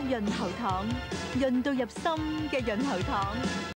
潤喉糖，潤到入心嘅潤喉糖。